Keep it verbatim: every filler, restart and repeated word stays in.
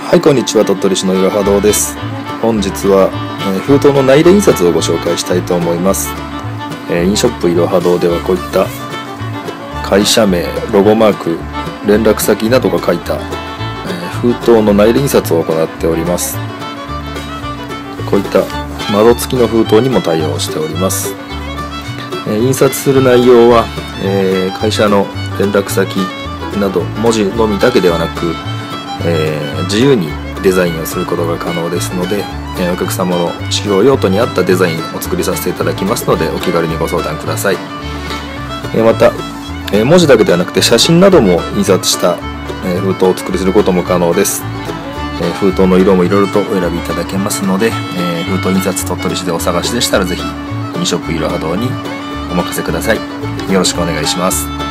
はい、こんにちは。鳥取市のいろは堂です。本日は、えー、封筒の内入印刷をご紹介したいと思います。えー、インショップいろは堂ではこういった会社名、ロゴマーク、連絡先などが書いた、えー、封筒の内入印刷を行っております。こういった窓付きの封筒にも対応しております。えー、印刷する内容は、えー、会社の連絡先など文字のみだけではなく、えー、自由にデザインをすることが可能ですので、えー、お客様の使用用途に合ったデザインを作りさせていただきますので、お気軽にご相談ください。えー、また、えー、文字だけではなくて写真なども印刷した、えー、封筒をお作りすることも可能です。えー、封筒の色もいろいろとお選びいただけますので、えー、封筒印刷鳥取市でお探しでしたらぜひインショップいろは堂にお任せください。よろしくお願いします。